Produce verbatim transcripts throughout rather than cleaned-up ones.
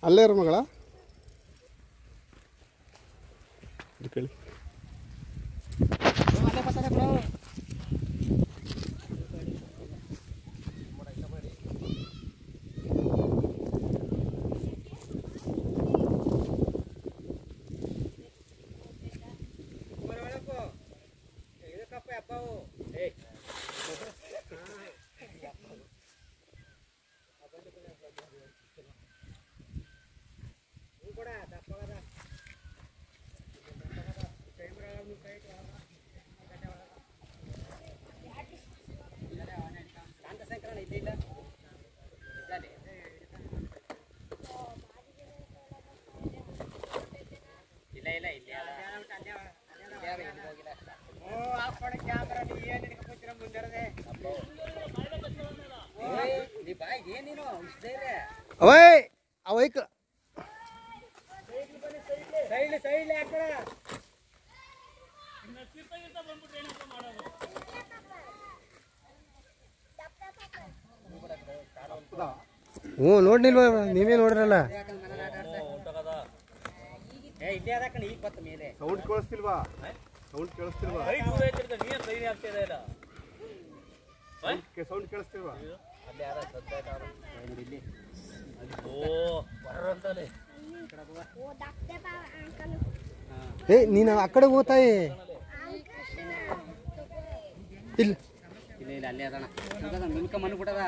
ಅಲ್ಲೇ ಇರೋ ಮಗಳ ಕೇಳಿ ಅವಯ್ ಅವೈಕ ಹ್ಞೂ ನೋಡ್ನಿಲ್ವ ನೀವೇ ನೋಡ್ರಲ್ಲ ಸೌಂಡ್ ಕೇಳಿಸ್ತಿಲ್ವಾ ಸೌಂಡ್ ಕೇಳಿಸ್ತಿಲ್ವಾ ಸೌಂಡ್ ಕೇಳಿಸ್ತಿಲ್ವಾ ಏ ನೀನು ಆ ಕಡೆ ಹೋಗ್ತಾಯಿ ಇಲ್ಲ ಇಲ್ಲ ಇಲ್ಲ ಅಲ್ಲೇ ಅದಣ್ಣ ಮಿನ್ಕ ಮಣ್ಣು ಬಿಟ್ಟದ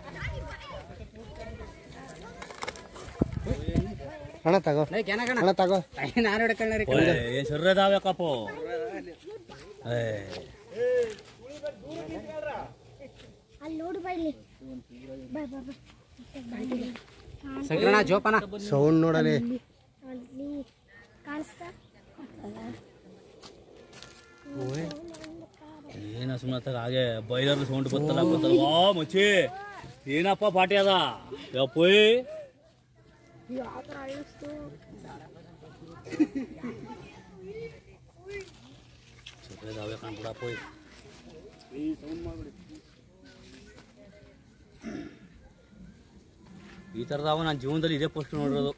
ಅಣ್ಣ ತಗೋ ಅಣ್ಣ ತಗೋ ನಾನು ಹಿಡ್ಕೊಳ್ಳಿ ಸರ್ರದಾವಕಪ್ಪ ಅಲ್ಲಿ ನೋಡು ಬೈಲಿ ಸಂಕ್ರಣ ಜೋಪಾನ ಸೌಂಡ್ ನೋಡಲಿ ಏನ ಸುಮ್ಮನೆ ಹಾಗೆ ಬೈಲರ್ ಸೌಂಡ್ ಬರ್ತಲ್ಲ ಬರ್ತಲ್ಲ ವಾ ಮಚ್ಚಿ ಏನಪ್ಪ ಪಾಟಿ ಅದ ಯಪ್ಪೋಯ್ ಸಕ್ರೆದಾವೆ ಕಾಣ್ ಬಿಡಪ್ಪೋಯ್ ಈ ಥರದಾವ ನಾನು ಜೀವನದಲ್ಲಿ ಇದೇ ಫಸ್ಟ್ ನೋಡಿರೋದು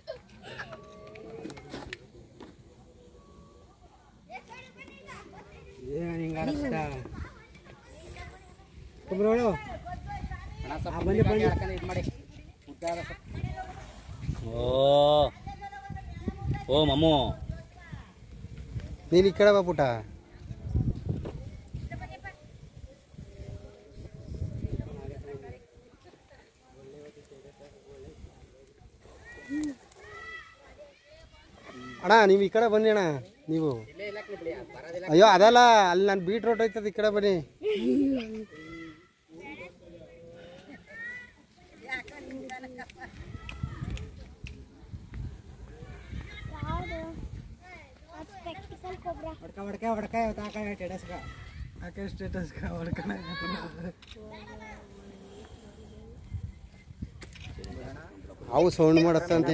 ಓ ಓ ಮಮ್ಮು ನೀನು ಈ ಕಡೆ ಬಾ ಪುಟ ಅಣ್ಣ ನೀವು ಈ ಕಡೆ ಬನ್ನಿ ಅಣ್ಣ ನೀವು ಅಯ್ಯೋ ಅದಲ್ಲ ಅಲ್ಲಿ ನಾನು ಬೀಟ್ ರೋಡ್ ಹೋಯ್ತದ ಈ ಕಡೆ ಬನ್ನಿ ಅವು ಸೌಂಡ್ ಮಾಡತ್ತಂತೆ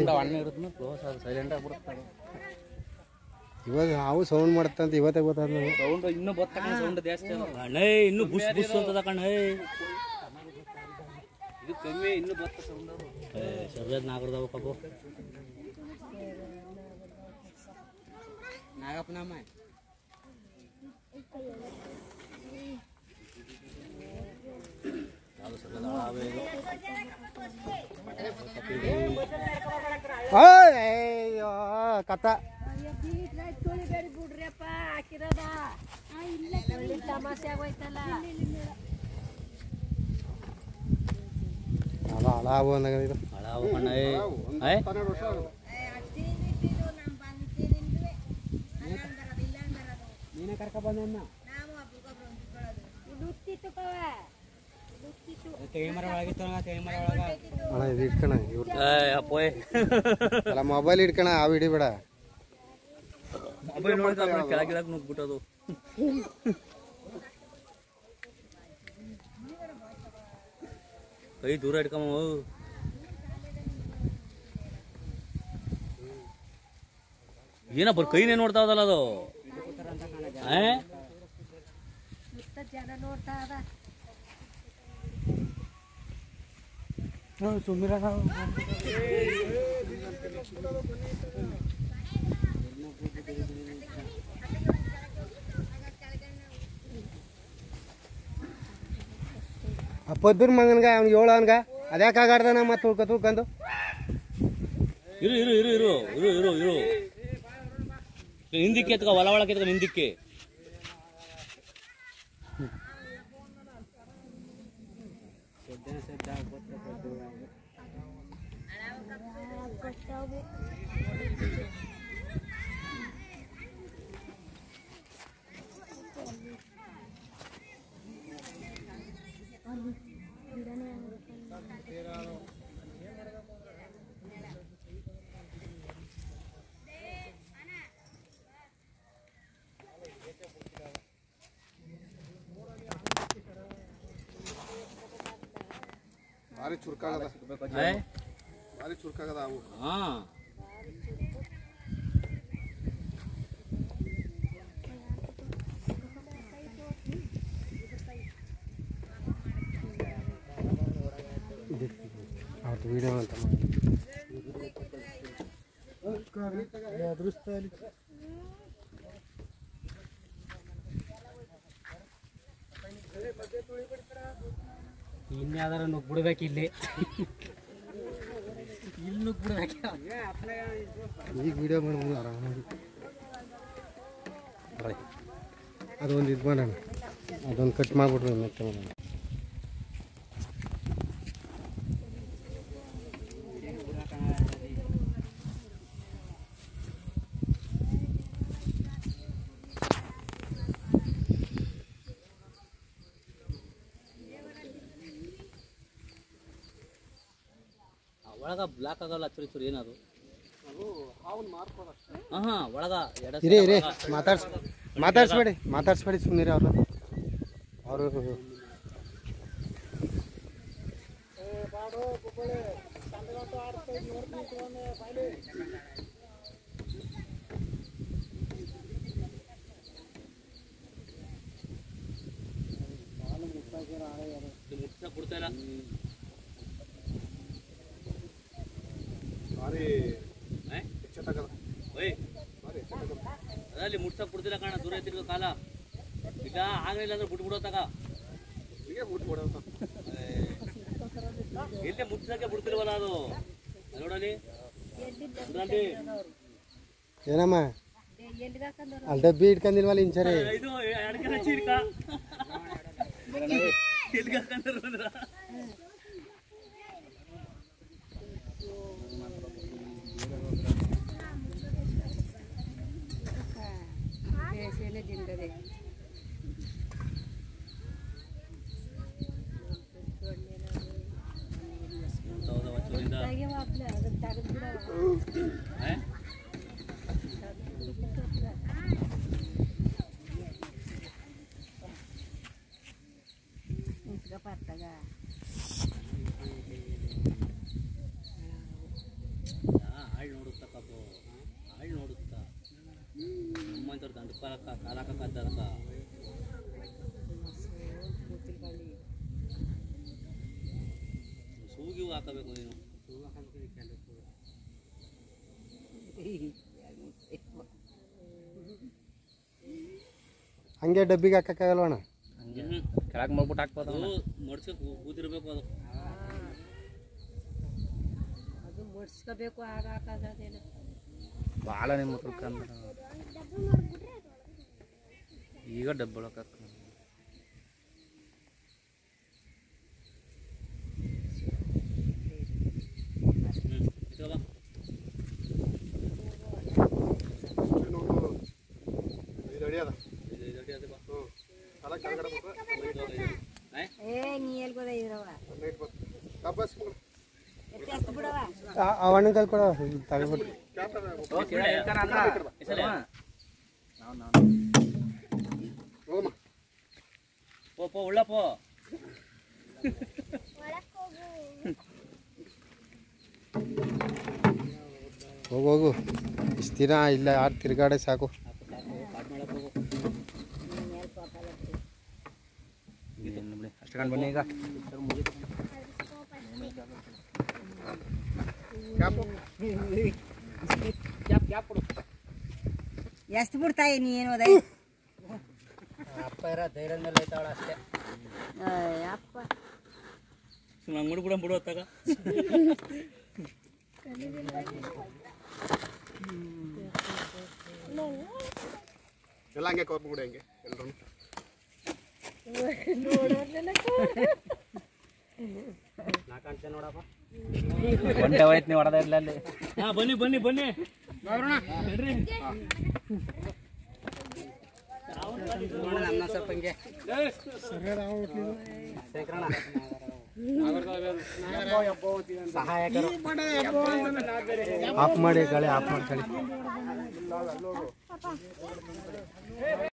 ಇವಾಗ ಅವು ಸೌಂಡ್ ಮಾಡತ್ತಂತ ಇವತ್ತೇ ಗೊತ್ತಾದ ಸೌಂಡ್ ಇನ್ನೂ ಬತ್ತ ಸೌಂಡ್ ಜಾಸ್ತಿ ಅಣ್ಣ ಇನ್ನೂ ಬುಸ್ ಬುಸ್ ಅಂತದ ಕಣ್ಣ ಇದು ಕಮ್ಮಿ ಇನ್ನೂ ಬತ್ತ ಸೌಂಡ್ ಸರ್ವೇದ್ ನಾಗರದವ ಕಬ್ಬು ನಾಗಪ್ಪ ನಮ್ಮ ಅಯ್ಯೋ ಕಥ ಹಳಾವು ಇದು ಹಳಾವು ಕಣ್ಣ ನೀನೇ ಕರ್ಕ ಬಂದ ಮೊಬೈಲ್ ಇಟ್ಕಣ ಆ ಹಿಡಿಬೇಡ ಮೊಬೈಲ್ ನೋಡಿ ಕೆಳಗಿಳಕ್ ನುಗ್ಬಿಟ್ಟದು ಕೈ ದೂರ ಇಟ್ಕಮ್ಮ ಏನ ಬರ್ ಕೈನೇ ನೋಡ್ತಾ ಅದಲ್ಲ ಅದು ಜನ ನೋಡ್ತಾ ಅದ ಸುಮ್ಮಿರ ಪೊದ್ದುರ್ ಮಂಗನ್ಗ ಅವ್ನಿಗೆ ಏಳು ಅವನ್ಗ ಅದ್ಯಾಕೆ ಆಗಾಡ್ದಾನ ಮತ್ತೆ ತುಳ್ಕ ತುಳ್ಕೊಂಡು ಇರು ಇರು ಇರು ಇರು ಇರು ಇರು ಇರು ಹಿಂದಿಕ್ಕೆ ಎತ್ಕ ಹೊಲ ಒಳಗೆ ಎತ್ಕ ಹಿಂದಿಕ್ಕೆ ಭಾರಿ ಚುರುಕಾಗದ ಭಾರಿ ಚುರುಕಾಗದ ಅವು ಹಾ ಅವತ್ತು ವಿಡಿಯೋ ಅಂತ ಇನ್ಯಾವ್ದಾರ ನುಗ್ಬಿಡ್ಬೇಕು ಇಲ್ಲಿ ಇಲ್ಲಿ ನುಗ್ಬಿಡ್ಬೇಕು ಈಗ ವಿಡಿಯೋ ಮಾಡ್ಬೋದು ಆರಾಮಾಗಿ ಅದೊಂದು ಇದು ಮಾಡೋಣ ಅದೊಂದು ಕಟ್ ಮಾಡಿಬಿಟ್ರೆ ಮತ್ತೆ ಮಾಡೋಣ ಒಳಗ ಬ್ಲಾಕ್ ಆಗಲ್ಲ ಚುರಿ ಚುರಿ ಏನದು ಹಾ ಹಾ ಒಳಗ ಇರೇ ಇರೇ ಮಾತಾಡ್ಸ್ ಮಾತಾಡ್ಸ್ಬೇಡಿ ಮಾತಾಡ್ಸ್ಬೇಡಿ ಸುಮ್ಮನಿರಿ ಅವ್ರು ಅವರು ಮುಟ್ಸ ಕೊಡ್ತಾ ಇಲ್ಲ ಅದಲ್ಲಿ ಮುಟ್ಸಕ್ ಬಿಡ್ತಿಲ್ಲ ಕಾಣ ದೂರ ಐತಿರ್ಗ ಕಾಲ ಈಗ ಆಗಲಿಲ್ಲ ಅಂದ್ರೆ ಬಿಟ್ಬಿಡೋತಾಗ ಇಲ್ಲೇ ಮುಟ್ಸಕ್ಕೆ ಬಿಡ್ತಿಲ್ವಲ್ಲ ಅದು ನೋಡಲಿ ಏನಮ್ಮ ಅಲ್ಲಿ ಡಬ್ಬಿ ಇಟ್ಕೊಂಡಿಲ್ವಲ್ಲ ಇಂಚರಿ ಇದು ಎಡಕೆ ಚೀರ್ಕ ಎಲ್ಲಿಗೆ ಹಾಕಂದ್ರ ಹಾಳು ನೋಡುತ್ತಾ ಕಪ್ಪು ಹಾಳು ನೋಡುತ್ತಾ ನಮ್ಮಂತವ್ರು ದಂಡ ಕಾಲಕ್ಕ ಕಾಲಕ್ಕ ಕದ್ದಕ್ಕ ಸೂಗಿವು ಹಾಕಬೇಕು ನೀನು ಹಂಗೆ ಡಬ್ಬಿಗೆ ಹಾಕಕ್ಕಾಗಲ್ವಣ್ಣ ಕೆಳಗೆ ಮಾಡ್ಬಿಟ್ಟು ಹಾಕ್ಬೋದು ಮಡ್ಸ್ಕ ಕೂತಿರ್ಬೇಕು ಅದು ಅದು ಮಡ್ಸ್ಕೋಬೇಕು ಆಗ ಹಾಕೋದೇನು ಭಾಳ ನಿಮ್ಮ ತಿಳ್ಕೊಂಡ್ರೆ ಈಗ ಡಬ್ಬಳಕ್ಕೆ ಅವಣ್ಣ ಕಲ್ ಕೊಡ ತಗೊಬಿಟ್ಟು ಪೋ ಪೋ ಉಳ್ಳ ಪೋ ಹೋಗು ಹೋಗು ಇಷ್ಟು ದಿನ ಇಲ್ಲ ಯಾರು ತಿರ್ಗಾಡೆ ಸಾಕು ಅಷ್ಟು ಕಂಡು ಬನ್ನಿ ಈಗ ಕ್ಯಾಪು ಗ್ಯಾಪ್ ಗ್ಯಾಪ್ ಕೊಡು ಎಷ್ಟು ಬಿಡ್ತಾಯಿ ನೀ ಏನು ಅದ ಅಪ್ಪ ಇರ ಧೈರ್ಯದ ಮೇಲೆ ಐತಾವಳ ಅಷ್ಟೇ ಅಪ್ಪ ಸುಮ್ಮನೆ ಮುಡು ಬಿಡ ಬಿಡು ಹೊತ್ತಾಗ ಎಲ್ಲ ಹಂಗೆ ಕವರ್ ಬಿಡು ಹಂಗೆ ಎಲ್ಲರೂ ನಾ ಕಾಣ್ತೇನೆ ನೋಡಪ್ಪ ಒಂಟೆ ಹೋಯ್ತು ನೀವು ಹೊಡೆದ ಇಲ್ಲ ಅಲ್ಲಿ ಹಾ ಬನ್ನಿ ಬನ್ನಿ ಬನ್ನಿ ಅನ್ನ ಸ್ವಲ್ಪ ಹಿಂಗೆ ಸಹಾಯಕರು ಆಫ್ ಮಾಡಿ ಗಾಳಿ ಆಫ್ ಮಾಡಿ ಗಾಳಿ